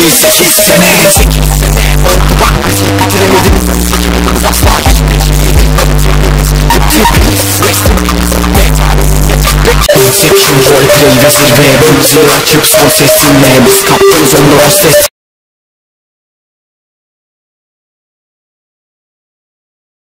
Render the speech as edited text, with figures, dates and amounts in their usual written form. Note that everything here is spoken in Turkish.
geçti 8 sene 8 sene oldu bak bizi bitiremediniz seçimimiz asla geçmedi Section roleplay ve zirve Bölümleri açık son sesinle Biz kaptınız onu o ses